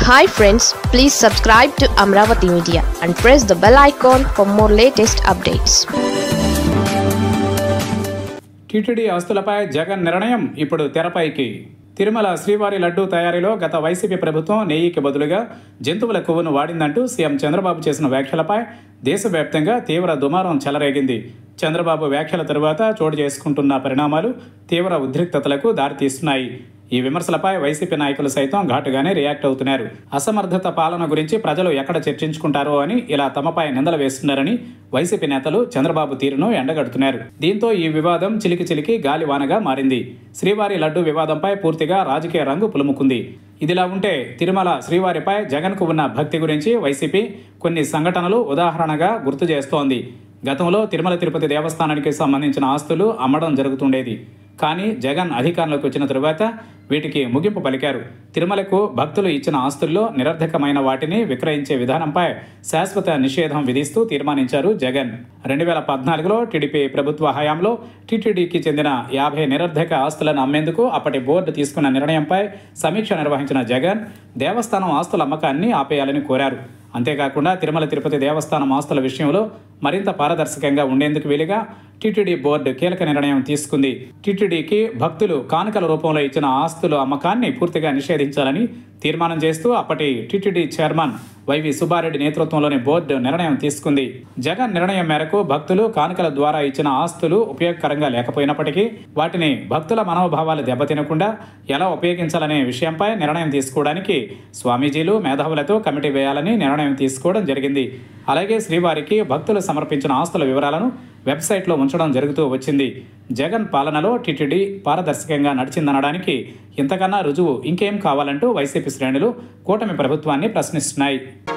Hi friends, please subscribe to Amravati Media and press the bell icon for more latest updates. TTD ఆస్తులపై జగన్ నిర్ణయం ఇప్పుడు తెరపైకి. తిరుమల శ్రీవారి లడ్డూ తయారీలో గత వైసీపీ ప్రభుత్వం నెయ్యికి బదులుగా జంతువుల కొవ్వును వాడిందంటూ సీఎం చంద్రబాబు చేసిన వ్యాఖ్యలపై దేశవ్యాప్తంగా తీవ్ర దుమారం చెలరేగింది. చంద్రబాబు వ్యాఖ్యల తరువాత చోటు చేసుకుంటున్న పరిణామాలు తీవ్ర ఉద్రిక్తతలకు దారితీస్తున్నాయి. ఈ విమర్శలపై వైసీపీ నాయకులు సైతం ఘాటుగానే రియాక్ట్ అవుతున్నారు. అసమర్థత పాలన గురించి ప్రజలు ఎక్కడ చర్చించుకుంటారో అని ఇలా తమపై నిందలు వేస్తున్నారని వైసీపీ నేతలు చంద్రబాబు తీరును ఎండగడుతున్నారు. దీంతో ఈ వివాదం చిలికి గాలివానగా మారింది. శ్రీవారి లడ్డూ వివాదంపై పూర్తిగా రాజకీయ రంగు పులుముకుంది. ఇదిలా ఉంటే తిరుమల శ్రీవారిపై జగన్కు ఉన్న భక్తి గురించి వైసీపీ కొన్ని సంఘటనలు ఉదాహరణగా గుర్తు చేస్తోంది. గతంలో తిరుమల తిరుపతి దేవస్థానానికి సంబంధించిన ఆస్తులు అమ్మడం జరుగుతుండేది. కానీ జగన్ అధికారంలోకి వచ్చిన తరువాత వీటికి ముగింపు పలికారు. తిరుమలకు భక్తులు ఇచ్చిన ఆస్తుల్లో నిరర్ధకమైన వాటిని విక్రయించే విధానంపై శాశ్వత నిషేధం విధిస్తూ తీర్మానించారు జగన్. 2014లో టీడీపీ ప్రభుత్వ హయాంలో టీటీడీకి చెందిన 50 నిరర్ధక ఆస్తులను అమ్మేందుకు అప్పటి బోర్డు తీసుకున్న నిర్ణయంపై సమీక్ష నిర్వహించిన జగన్ దేవస్థానం ఆస్తుల అమ్మకాన్ని ఆపేయాలని కోరారు. అంతేకాకుండా తిరుమల తిరుపతి దేవస్థానం ఆస్తుల విషయంలో మరింత పారదర్శకంగా ఉండేందుకు వీలుగా టీటీడీ బోర్డు కీలక నిర్ణయం తీసుకుంది. టీటీడీకి భక్తులు కానుకల రూపంలో ఇచ్చిన ఆస్తుల అమ్మకాన్ని పూర్తిగా నిషేధించాలని తీర్మానం చేస్తూ అప్పటి టీటీడీ చైర్మన్ వైవి సుబ్బారెడ్డి నేతృత్వంలోని బోర్డు నిర్ణయం తీసుకుంది. జగన్ నిర్ణయం మేరకు భక్తులు కానుకల ద్వారా ఇచ్చిన ఆస్తులు ఉపయోగకరంగా లేకపోయినప్పటికీ వాటిని భక్తుల మనోభావాలు దెబ్బతినకుండా ఎలా ఉపయోగించాలనే విషయంపై నిర్ణయం తీసుకోవడానికి స్వామీజీలు మేధావులతో కమిటీ వేయాలని నిర్ణయం తీసుకోవడం జరిగింది. అలాగే శ్రీవారికి భక్తులు సమర్పించిన ఆస్తుల వివరాలను వెబ్సైట్లో ఉంచడం జరుగుతూ వచ్చింది. జగన్ పాలనలో టీటీడీ పారదర్శకంగా నడిచిందనడానికి ఇంతకన్నా రుజువు ఇంకేం కావాలంటూ వైసీపీ శ్రేణులు కూటమి ప్రభుత్వాన్ని ప్రశ్నిస్తున్నాయి.